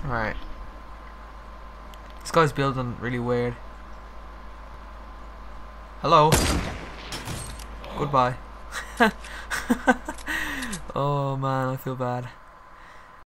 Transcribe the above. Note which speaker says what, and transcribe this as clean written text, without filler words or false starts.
Speaker 1: Alright. This guy's building really weird. Hello. Goodbye. Oh man, I feel bad.